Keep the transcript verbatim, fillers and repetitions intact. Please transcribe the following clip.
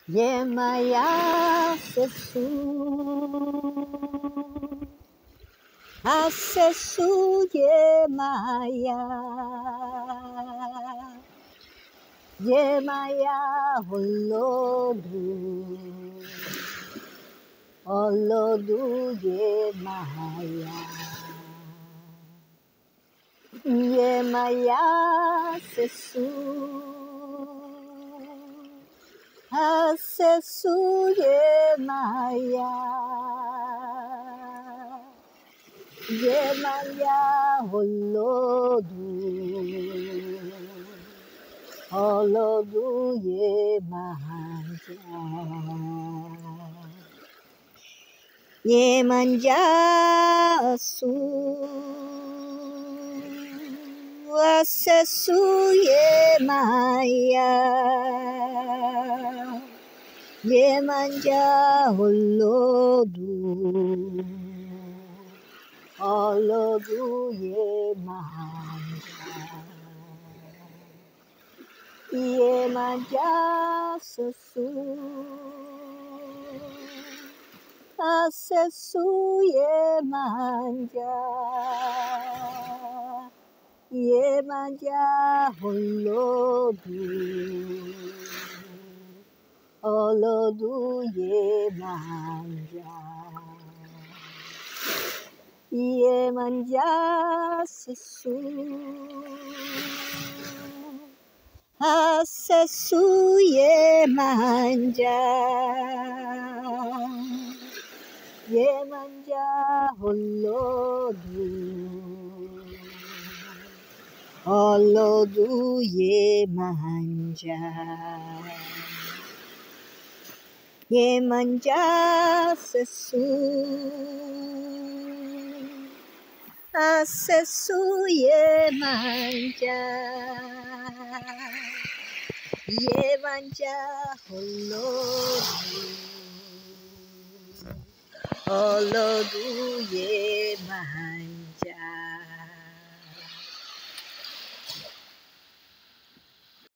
Yemaya sesu Asesu Yemaya Yemaya Holodu Holodu Yemaya Yemaya sesu Asesu Yemaya Yemaya Holodu Holodu Yemanja Yemanja Asu Asesu Yemaya Yemanja Holodu Holodu Yemanja Yemanja sesu Asesu Yemanja Yemanja Holodu Holodu Yemanja Yemanja sesu Asesu Yemanja Yemanja Holodu Holodu Yemanja Yemanja sesu Asesu Yemanja Yemanja Holodu Holodu Yemanja